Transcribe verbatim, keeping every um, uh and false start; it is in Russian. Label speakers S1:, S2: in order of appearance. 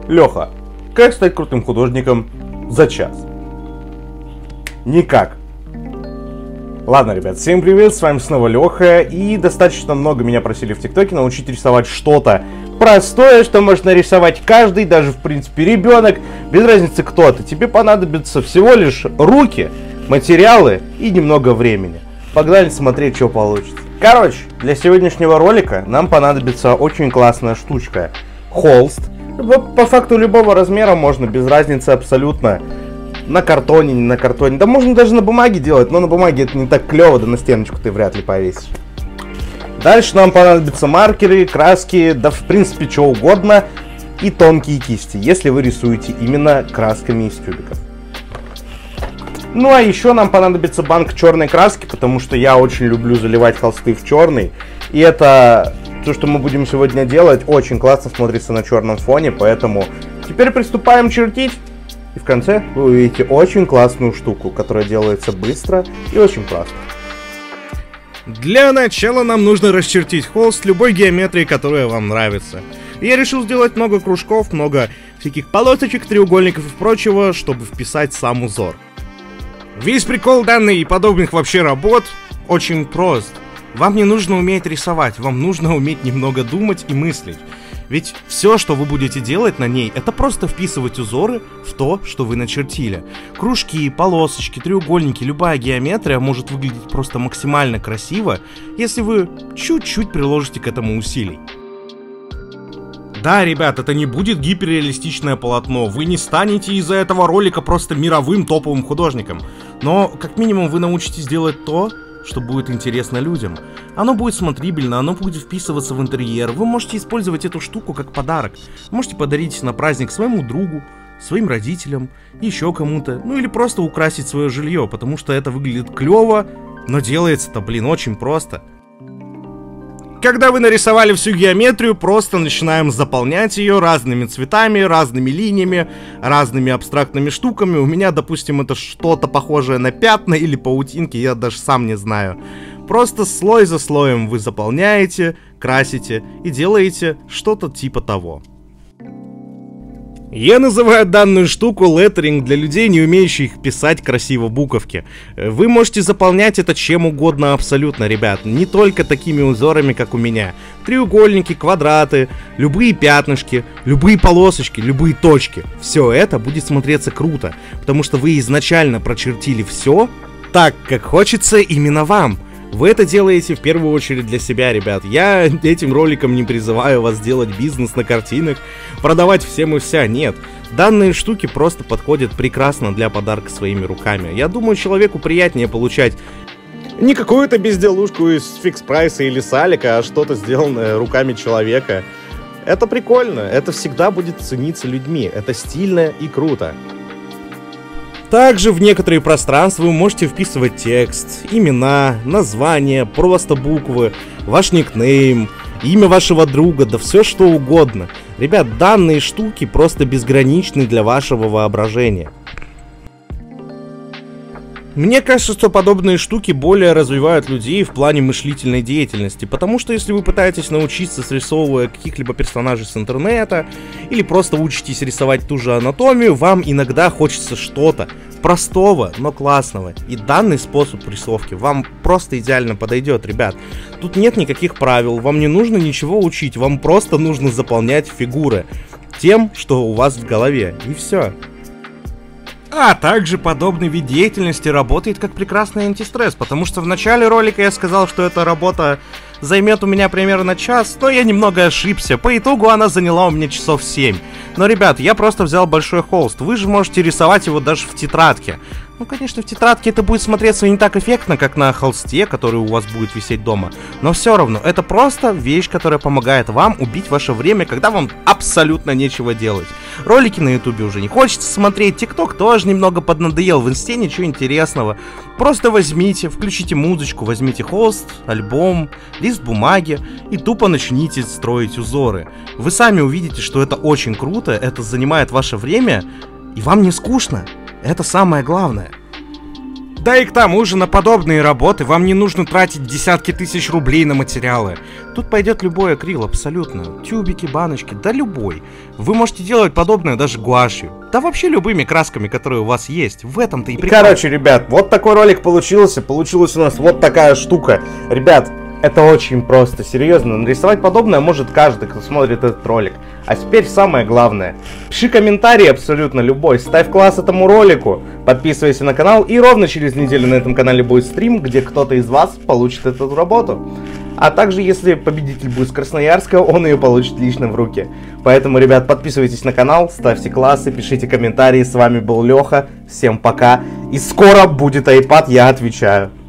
S1: Леха, как стать крутым художником за час? Никак. Ладно, ребят, всем привет, с вами снова Леха, и достаточно много меня просили в ТикТоке научить рисовать что-то простое, что может нарисовать каждый, даже в принципе ребенок, без разницы кто ты. Тебе понадобится всего лишь руки, материалы и немного времени. Погнали смотреть, что получится. Короче, для сегодняшнего ролика нам понадобится очень классная штучка. Холст. По факту любого размера можно, без разницы абсолютно. На картоне, не на картоне. Да можно даже на бумаге делать, но на бумаге это не так клево, да на стеночку ты вряд ли повесишь. Дальше нам понадобятся маркеры, краски, да в принципе что угодно. И тонкие кисти, если вы рисуете именно красками из тюбиков. Ну а еще нам понадобится банк черной краски, потому что я очень люблю заливать холсты в черный. И это то, что мы будем сегодня делать, очень классно смотрится на черном фоне, поэтому теперь приступаем чертить. И в конце вы увидите очень классную штуку, которая делается быстро и очень просто.
S2: Для начала нам нужно расчертить холст любой геометрии, которая вам нравится. Я решил сделать много кружков, много всяких полосочек, треугольников и прочего, чтобы вписать сам узор. Весь прикол данной и подобных вообще работ очень прост. Вам не нужно уметь рисовать, вам нужно уметь немного думать и мыслить. Ведь все, что вы будете делать на ней, это просто вписывать узоры в то, что вы начертили. Кружки, полосочки, треугольники, любая геометрия может выглядеть просто максимально красиво, если вы чуть-чуть приложите к этому усилий. Да, ребят, это не будет гиперреалистичное полотно, вы не станете из-за этого ролика просто мировым топовым художником. Но, как минимум, вы научитесь делать то, что будет интересно людям. Оно будет смотрибельно, оно будет вписываться в интерьер. Вы можете использовать эту штуку как подарок. Можете подарить на праздник своему другу, своим родителям, еще кому-то. Ну или просто украсить свое жилье, потому что это выглядит клево, но делается-то, блин, очень просто. Когда вы нарисовали всю геометрию, просто начинаем заполнять ее разными цветами, разными линиями, разными абстрактными штуками. У меня, допустим, это что-то похожее на пятна или паутинки, я даже сам не знаю. Просто слой за слоем вы заполняете, красите и делаете что-то типа того. Я называю данную штуку леттеринг для людей, не умеющих писать красиво буковки. Вы можете заполнять это чем угодно абсолютно, ребят. Не только такими узорами, как у меня. Треугольники, квадраты, любые пятнышки, любые полосочки, любые точки. Все это будет смотреться круто, потому что вы изначально прочертили все так, как хочется именно вам. Вы это делаете в первую очередь для себя, ребят. Я этим роликом не призываю вас делать бизнес на картинах, продавать всем и вся. Нет, данные штуки просто подходят прекрасно для подарка своими руками. Я думаю, человеку приятнее получать не какую-то безделушку из фикс-прайса или салика, а что-то сделанное руками человека. Это прикольно, это всегда будет цениться людьми, это стильно и круто. Также в некоторые пространства вы можете вписывать текст, имена, названия, просто буквы, ваш никнейм, имя вашего друга, да все что угодно. Ребят, данные штуки просто безграничны для вашего воображения. Мне кажется, что подобные штуки более развивают людей в плане мыслительной деятельности, потому что если вы пытаетесь научиться, срисовывая каких-либо персонажей с интернета, или просто учитесь рисовать ту же анатомию, вам иногда хочется что-то простого, но классного. И данный способ рисовки вам просто идеально подойдет, ребят. Тут нет никаких правил, вам не нужно ничего учить, вам просто нужно заполнять фигуры тем, что у вас в голове, и все. А также подобный вид деятельности работает как прекрасный антистресс, потому что в начале ролика я сказал, что эта работа займет у меня примерно час, но я немного ошибся, по итогу она заняла у меня часов семь. Но, ребят, я просто взял большой холст, вы же можете рисовать его даже в тетрадке. Ну, конечно, в тетрадке это будет смотреться не так эффектно, как на холсте, который у вас будет висеть дома. Но все равно, это просто вещь, которая помогает вам убить ваше время, когда вам абсолютно нечего делать. Ролики на ютубе уже не хочется смотреть, тикток тоже немного поднадоел, в инсте ничего интересного. Просто возьмите, включите музычку, возьмите холст, альбом, лист бумаги и тупо начните строить узоры. Вы сами увидите, что это очень круто, это занимает ваше время, и вам не скучно. Это самое главное. Да и к тому же на подобные работы вам не нужно тратить десятки тысяч рублей на материалы. Тут пойдет любой акрил, абсолютно. Тюбики, баночки, да любой. Вы можете делать подобное даже гуашью. Да вообще любыми красками, которые у вас есть. В этом-то и прикол.
S1: Короче, ребят, вот такой ролик получился. Получилась у нас вот такая штука. Ребят, это очень просто, серьезно. Нарисовать подобное может каждый, кто смотрит этот ролик. А теперь самое главное. Пиши комментарий абсолютно любой, ставь класс этому ролику, подписывайся на канал, и ровно через неделю на этом канале будет стрим, где кто-то из вас получит эту работу. А также, если победитель будет с Красноярска, он ее получит лично в руки. Поэтому, ребят, подписывайтесь на канал, ставьте классы, пишите комментарии. С вами был Леха, всем пока. И скоро будет iPad, я отвечаю.